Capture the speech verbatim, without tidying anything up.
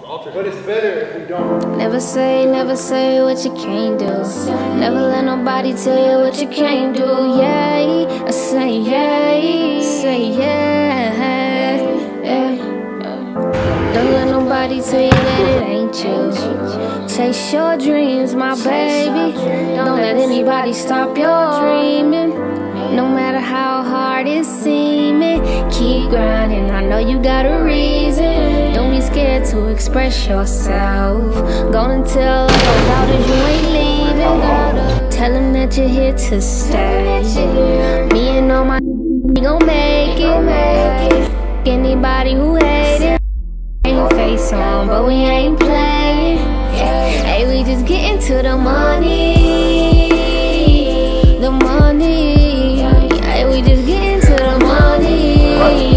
But it's better if we don't. Never say, never say what you can't do. Never let nobody tell you what you can't do. Yeah, I say yeah, say yeah, yeah. Don't let nobody tell you that it ain't you. Chase your dreams, my baby. Don't let anybody stop your dreaming. No matter how hard it's seeming, keep grinding, I know you got a reason. Don't be scared to express yourself. Gonna tell all those doubters you ain't leaving. Tell them that you're here to stay. Me and all my we gon' make it. Anybody who hate it, ain't face on, but we ain't playing. Hey, we just getting to the money. The money. Hey, we just getting to the money.